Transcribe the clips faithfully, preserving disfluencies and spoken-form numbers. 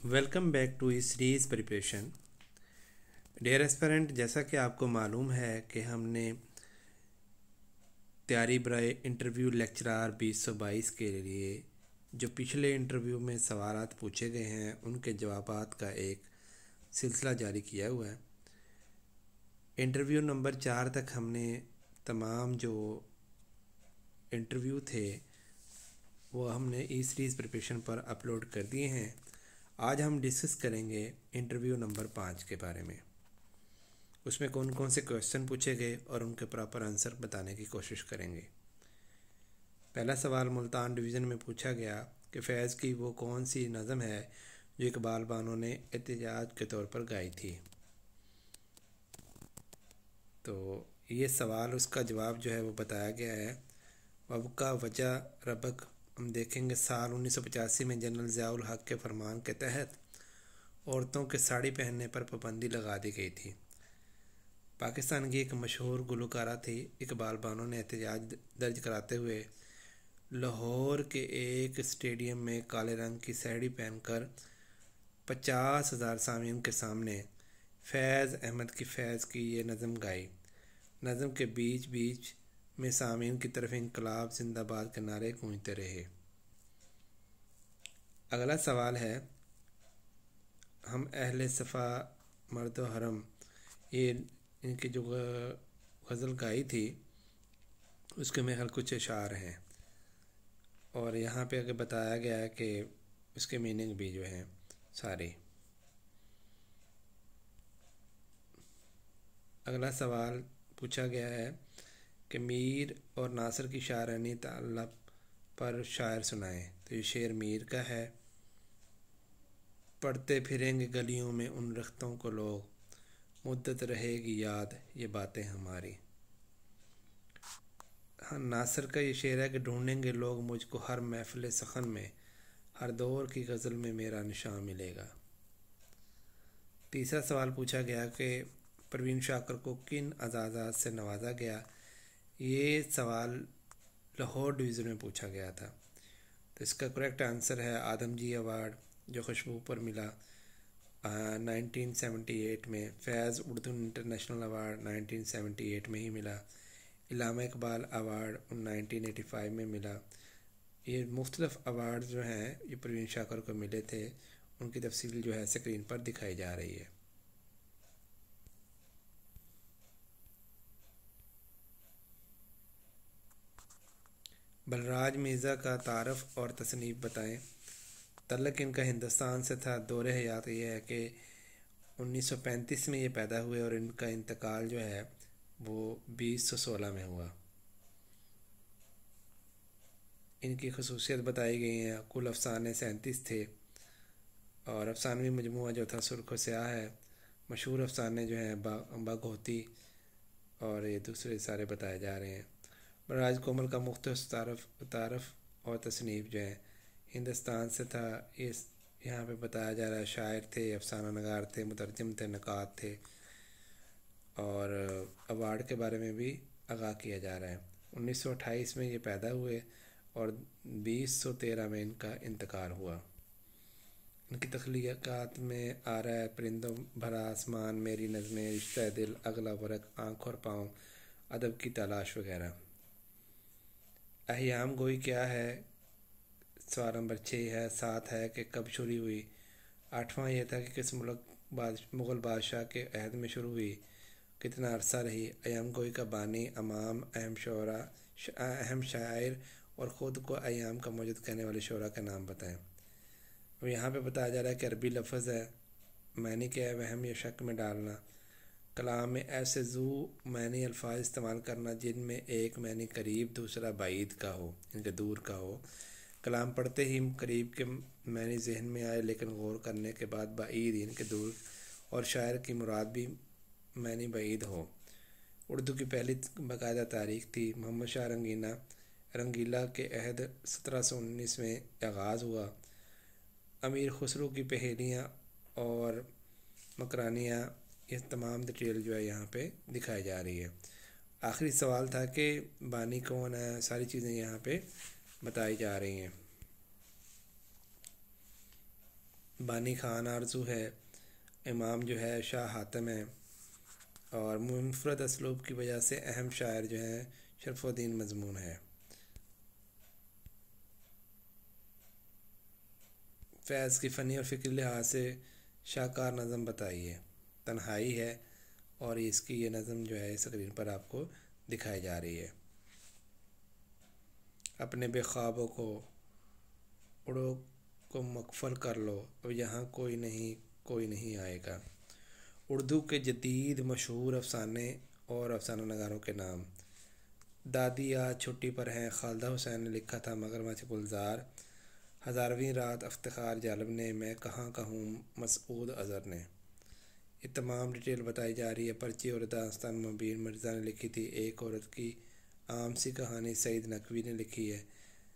Welcome back to इस series preparation. Dear aspirant, जैसा कि आपको मालूम है कि हमने तैयारी बराए इंटरव्यू लेक्चरार बीस सौ बाईस के लिए जो पिछले इंटरव्यू में सवालात पूछे गए हैं उनके जवाबात का एक सिलसिला जारी किया हुआ है। इंटरव्यू नंबर चार तक हमने तमाम जो इंटरव्यू थे वो हमने ई सीरीज़ प्रिपरेशन पर अपलोड कर दिए हैं। आज हम डिस्कस करेंगे इंटरव्यू नंबर पाँच के बारे में। उसमें कौन कौन से क्वेश्चन पूछे गए और उनके प्रॉपर आंसर बताने की कोशिश करेंगे। पहला सवाल मुल्तान डिवीज़न में पूछा गया कि फैज़ की वो कौन सी नज़म है जो इकबाल बानो ने एहतजाज के तौर पर गाई थी। तो ये सवाल उसका जवाब जो है वो बताया गया है। अब का वजह रबक हम देखेंगे। साल उन्नीस सौ पचासी में जनरल ज़ियाउल हक के फरमान के तहत औरतों के साड़ी पहनने पर पाबंदी लगा दी गई थी। पाकिस्तान की एक मशहूर गुलकारा थी इकबाल बानो ने एहतजाज दर्ज कराते हुए लाहौर के एक स्टेडियम में काले रंग की साड़ी पहनकर पचास हज़ार सामीन के सामने फैज़ अहमद की फैज़ की ये नज़म गाई। नज़म के बीच बीच में सामीन की तरफ इंकलाब जिंदाबाद के नारे गूंजते रहे। अगला सवाल है, हम अहले सफ़ा मर्द हरम ये इनकी जो गज़ल गाई थी उसके में हल कुछ इशार हैं और यहाँ पे आगे बताया गया है कि उसके मीनिंग भी जो हैं सारे। अगला सवाल पूछा गया है कि मीर और नासिर की शायरानी ताल्लुक़ पर शायर सुनाएं। तो ये शेर मीर का है। पढ़ते फिरेंगे गलियों में उन रख्तों को लोग, मुद्दत रहेगी याद ये बातें हमारी। हाँ, नासिर का ये शेर है कि ढूंढेंगे लोग मुझको हर महफिल सखन में, हर दौर की गज़ल में मेरा निशान मिलेगा। तीसरा सवाल पूछा गया कि परवीन शाकर को किन एजाज़ात से नवाजा गया। ये सवाल लाहौर डिवीज़न में पूछा गया था। तो इसका करेक्ट आंसर है आदमजी अवार्ड जो खुशबू पर मिला नाइनटीन सेवेंटी एट में। Faiz Urdu international award nineteen seventy eight में ही मिला। Allama Iqbal award nineteen eighty five में मिला। ये मुख्तलिफ अवार्ड जो हैं ये परवीन शाकर को मिले थे। उनकी तफसील जो है स्क्रीन पर दिखाई जा रही है। बलराज मिर्ज़ा का तारफ़ और तसनीफ़ बताएं। तल्लक इनका हिंदुस्तान से था। दौरे हयात ये है कि उन्नीस सौ पैंतीस में ये पैदा हुए और इनका इंतकाल जो है वो बीस सौ सोलह में हुआ। इनकी खसूसियत बताई गई हैं। कुल अफसाने सैंतीस थे और अफसानवी मजमूआ जो था सुर्ख स्याह है। मशहूर अफसाने जो हैं बागोती और ये दूसरे सारे बताए जा रहे हैं। बलराज कोमल का मुख्तसर तारफ़ तारफ़ और तसनीफ़ जो है हिंदुस्तान से था। इस यहाँ पे बताया जा रहा है शायर थे, अफसाना नगार थे, मुतरजम थे, नक़ाद थे और अवार्ड के बारे में भी आगाह किया जा रहा है। उन्नीस सौ अट्ठाईस में ये पैदा हुए और बीस सौ तेरह में इनका इंतकाल हुआ। इनकी तख्लीक़ात में आ रहा है परिंदों भरा आसमान, मेरी नज़में, रिश्ता दिल, अगला वरक, आँख और पाँव, अदब की तलाश वगैरह। अहयाम गोई क्या है, सवाल नंबर छः है। सात है कि कब शुरू हुई। आठवां ये था कि किस मुल्क बाद मुग़ल बादशाह के अहद में शुरू हुई, कितना अरसा रही। अयाम गोई का बानी, अमाम, अहम शोरा, अहम शायर और ख़ुद को अयाम का मौजूद कहने वाले शोरा का नाम बताएं। अब यहाँ पे बताया जा रहा है कि अरबी लफ्ज़ है। मैंने क्या है, वहम या शक में डालना। कलाम में ऐसे जू मैनी अल्फाज इस्तेमाल करना जिनमें एक मैनी करीब दूसरा बाईद का हो, इनके दूर का हो। कलाम पढ़ते ही करीब के मैनी जहन में आए लेकिन गौर करने के बाद बाईद इनके दूर, और शायर की मुराद भी मैनी बाईद हो। उर्दू की पहली बाकायदा तारीख थी। मोहम्मद शाह रंगीना रंगीला के अहद सत्रह सौ उन्नीस में आगाज़ हुआ। अमीर खुसरो की पहेलियाँ और मकरानियाँ, ये तमाम डिटेल जो है यहाँ पे दिखाई जा रही है। आखिरी सवाल था कि बानी कौन है, सारी चीज़ें यहाँ पे बताई जा रही हैं। بانی خان آرزو ہے، امام جو ہے شاہ حاتم ہے، اور منفرد اسلوب کی وجہ سے اہم شاعر جو ہیں شرف الدین مضمون ہے۔ فیض کی فنی اور فکری لحاظ سے شاہکار نظم بتائیے۔ تنہائی ہے، اور اس کی یہ نظم جو ہے اسکرین پر آپ کو دکھائی جا رہی ہے۔ اپنے بے خوابوں کو اڑو کو مغفل کر لو، اب یہاں کوئی نہیں کوئی نہیں آئے گا۔ اردو کے جدید مشہور افسانے اور افسانہ نگاروں کے نام: دادی آج چھٹی پر ہیں، خالدہ حسین نے لکھا تھا مگرمچھ گلزار۔ ہزارویں رات افتخار جالب نے، میں کہاں کہوں مسعود اظہر نے۔ یہ تمام ڈیٹیل بتائی جا رہی ہے۔ پرچی اور داستان مبین مرزا نے لکھی تھی۔ ایک عورت کی عام سی کہانی سعید نقوی نے لکھی ہے۔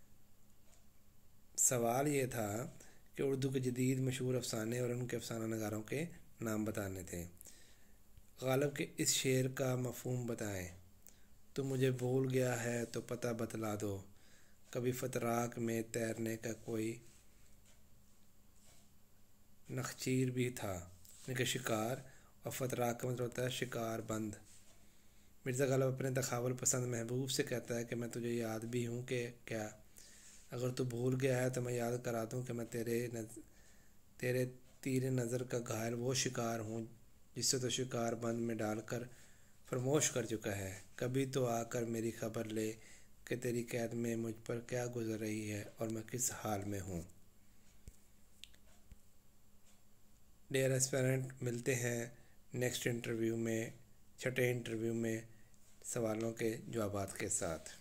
سوال یہ تھا کہ اردو کے جدید مشہور افسانے اور ان کے افسانہ نگاروں کے نام بتانے تھے۔ غالب کے اس شعر کا مفہوم بتائیں۔ تو مجھے بھول گیا ہے تو پتہ بتلا دو، کبھی فتراک میں تیرنے کا کوئی نخچیر بھی تھا، یعنی کہ شکار، اور فتراک کا مطلب ہوتا ہے شکار بند۔ مرزا غالب اپنے تخاول پسند محبوب سے کہتا ہے کہ میں تجھے یاد بھی ہوں کہ کیا، اگر تو بھول گیا ہے تو میں یاد کرا دوں کہ میں تیرے نز... تیرے تیر نظر کا گھائل وہ شکار ہوں جس سے تو شکار بند میں ڈال کر فرموش کر چکا ہے۔ کبھی تو آ کر میری خبر لے کہ تیری قید میں مجھ پر کیا گزر رہی ہے اور میں کس حال میں ہوں۔ ڈیئر ایسپیرنٹ، ملتے ہیں نیکسٹ انٹرویو میں، چھٹے انٹرویو میں سوالوں کے جوابات کے ساتھ۔